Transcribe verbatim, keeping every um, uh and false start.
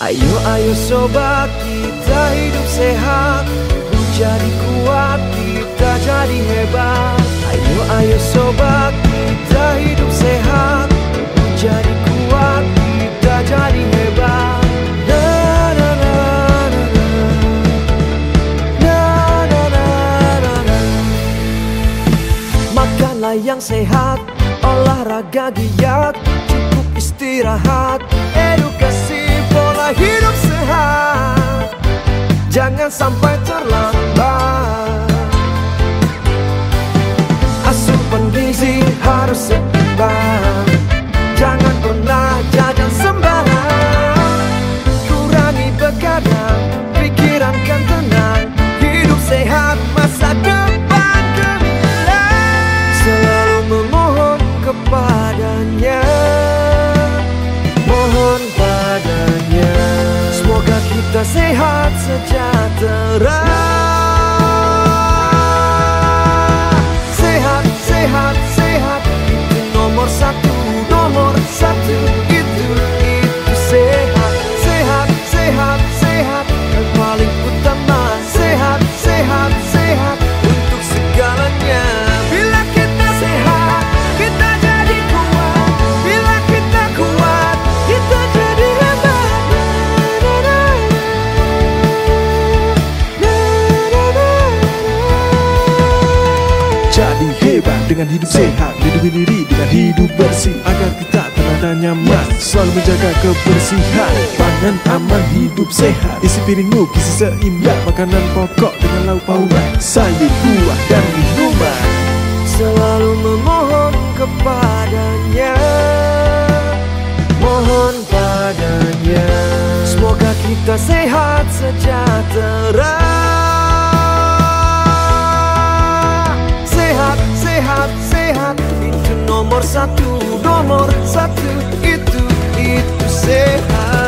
Ayo ayo sobat, kita hidup sehat, jadi kuat, kita jadi hebat. Ayo ayo sobat, kita hidup sehat, jadi kuat, kita jadi hebat. Na na na na na, na na na na na. Makanlah yang sehat, olahraga giat, cukup istirahat, edukasi pola hidup sehat, jangan sampai terlambat. Asupan gizi harus seimbang, jangan pernah jajan sembarang. Kurangi begadang, pikiran kan tenang, hidup sehat, masa depan gemilang. Selalu memohon kepadanya, mohon padanya, semoga kita sehat sejahtera. Sehat, sehat, sehat, itu nomor satu, nomor satu, itu, itu sehat. Sehat, sehat, sehat, yang paling utama. Sehat, sehat, sehat, untuk segalanya. Bila kita sehat, kita jadi kuat. Bila kita kuat, kita jadi hebat. Jadi hebat dengan hidup sehat, lindungi diri dengan hidup bersih, agar kita tenang dan nyaman, selalu menjaga kebersihan. Pangan aman, hidup sehat, isi piringmu gizi seimbang, makanan pokok dengan lauk pauk, sayur, buah dan minuman. Selalu memohon kepadanya, mohon padanya, semoga kita sehat sejahtera. Sehat, sehat, sehat, itu nomor satu, nomor satu, itu, itu sehat.